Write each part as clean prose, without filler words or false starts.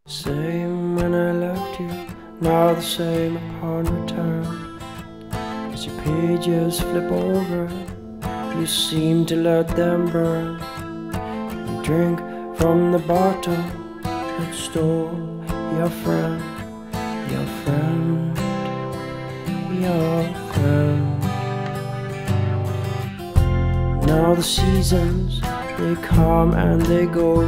Same when I left you, now the same upon return. As your pages flip over, you seem to let them burn. You drink from the bottle that stole your friend, your friend, your friend. Now the seasons, they come and they go.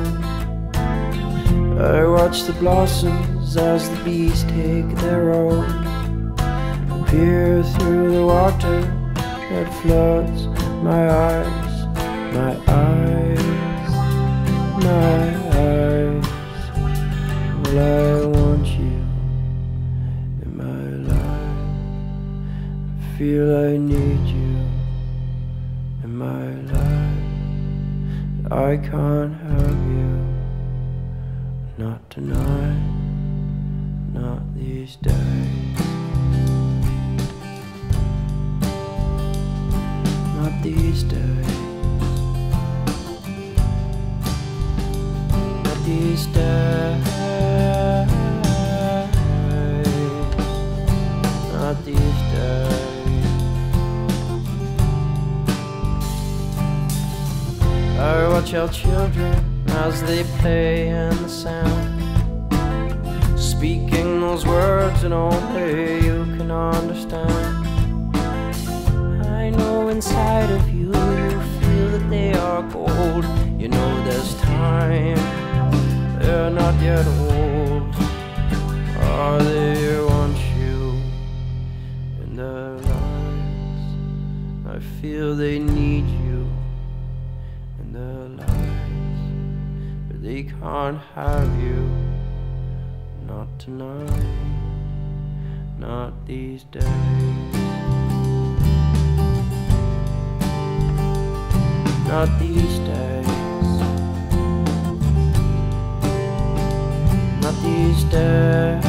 I watch the blossoms as the bees take their own. Peer through the water that floods my eyes, my eyes, my eyes. Well, I want you in my life. I feel I need you in my life. I can't have you. Not tonight, not these days. Not these days. Not these days. Not these days. I watch our children as they play in the sand, speaking those words in only you can understand. I know inside of you, you feel that they are gold. You know there's time, they're not yet old. Are they want you in their lives? I feel they need you in their lives. They can't have you, not tonight, not these days. Not these days. Not these days.